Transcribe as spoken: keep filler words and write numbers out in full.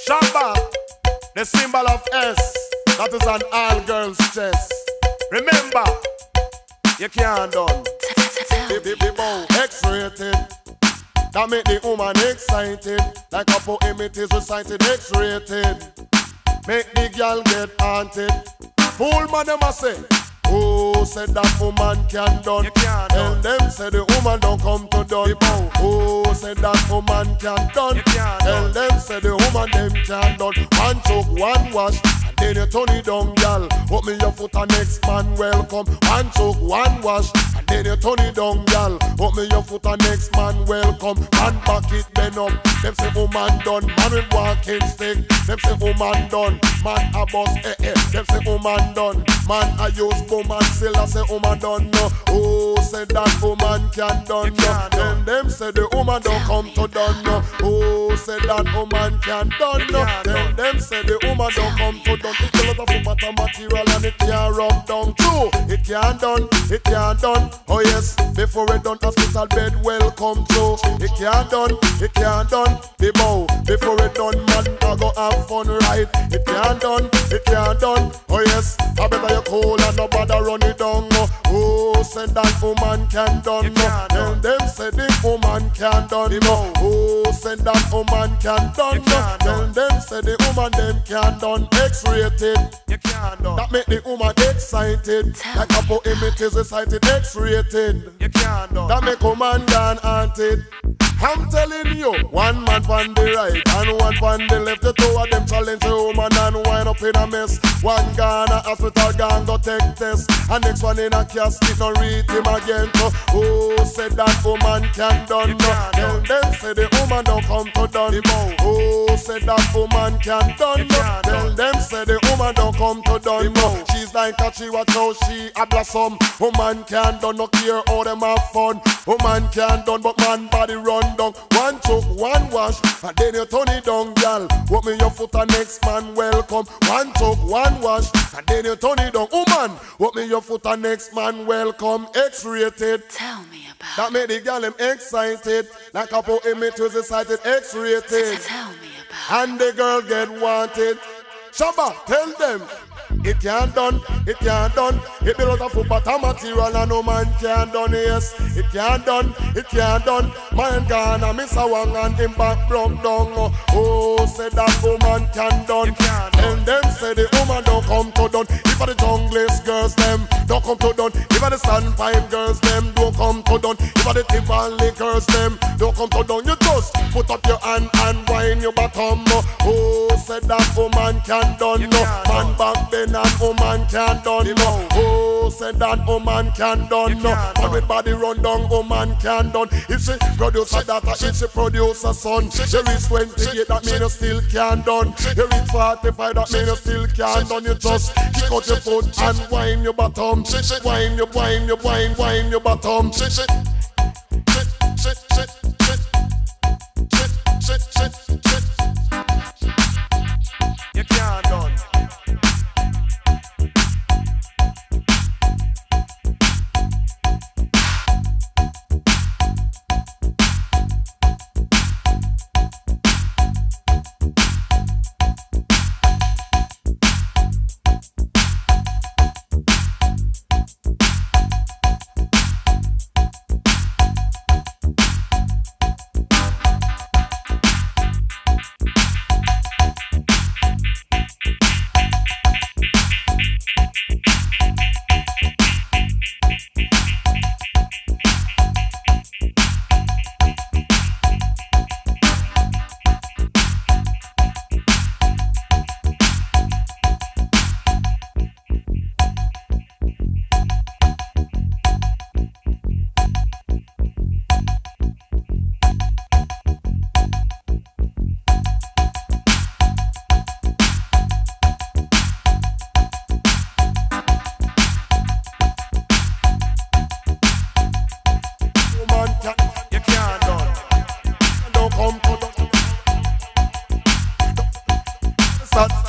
Shabba, the symbol of S, that is an all girls chest. Remember, you can't done. X-rated, that make the woman excited. Like a poem it is recited, X-rated. Make the girl get haunted. Fool man them a say, oh, said that woman can done. Tell them say the woman don't come to done. Oh, said that woman can done. Tell them say the woman them can done. One choke, one wash, and then you turn it down, gal. Put me your foot and next man welcome. One choke, one wash, and then you turn it down, gal. Put me your foot and next man welcome. One back it bend up. Them say woman done. Man with walking stick. Them say woman done. Man a boss eh eh. Them say woman done. Man a use boom and still I say woman done no. Oh, say that woman can done no. Then them say the woman don't come to done no. Oh, say that woman can done no. Then them say the woman don't come to done. It's a lot of matter material and it can't rub down. True, it can't done, it can't done. Oh yes, before it done hospital bed welcome to. It can't done, it can't done. The bow, before it done man I go have fun right. It can't done, it can't done. Oh yes, I better you cool and no bother run it down. No. Oh, said that woman can done. No. Tell them say the woman can done. No. Oh, said that woman can done. No. Tell them say the woman them can done. X-rated, you can't done. That make the woman excited. Like a poem it is recited. X-rated, you can't done. That make woman gone haunted. I'm telling you, one man on the right and one on the left. The two of them challenge the woman and wind up in a mess. One gone a hospital, gone go take test. And next one in a casket, no read him again. So, oh, said that woman can done. No. Tell them say the woman don't come to done. Oh, said that woman can done. No. Tell them say the woman don't come to done. No. She's like a tree, watch how she a blossom. Woman can done, no care how them have fun. Woman can done, but man body run down. One choke, one wash, and then you turn it down, gal. Walk me your foot and next man welcome. One choke, one wash, and then you turn it down. Woman, walk me your foot and next man welcome. X-rated. Tell me about that made the gal them excited. Like a poem it was recited. X-rated. Tell me about and the girl get wanted. Shabba, tell them. It can't done, it can't done. It be lot of football material and no man can done. Yes, it can't done, it can't done. Man gone and miss a one and him back broke down. Oh, say that woman can done. And them say the woman don't come to done. If are the junglist girls them don't come to done. If are the sandpipe girls them don't come to done. If are the Tivoli girls them don't come to done. You just put up your hand and wind your bottom. Oh, say that woman can done. Man back then and woman can done. No. Oh, said that woman can done. No. Man with body run down, woman can done. If she produce a daughter, if she produce a son, she reach twenty-eight, that mean you still can done. You reach forty-five, that mean you still can done. You just kick out your foot and wind your bottom. Wind your, wind your, wind, wind your bottom. Shit, shit, shit, shit, shit, shit, shit, shit, shit. You can't done. You can't done. Don't come to the start.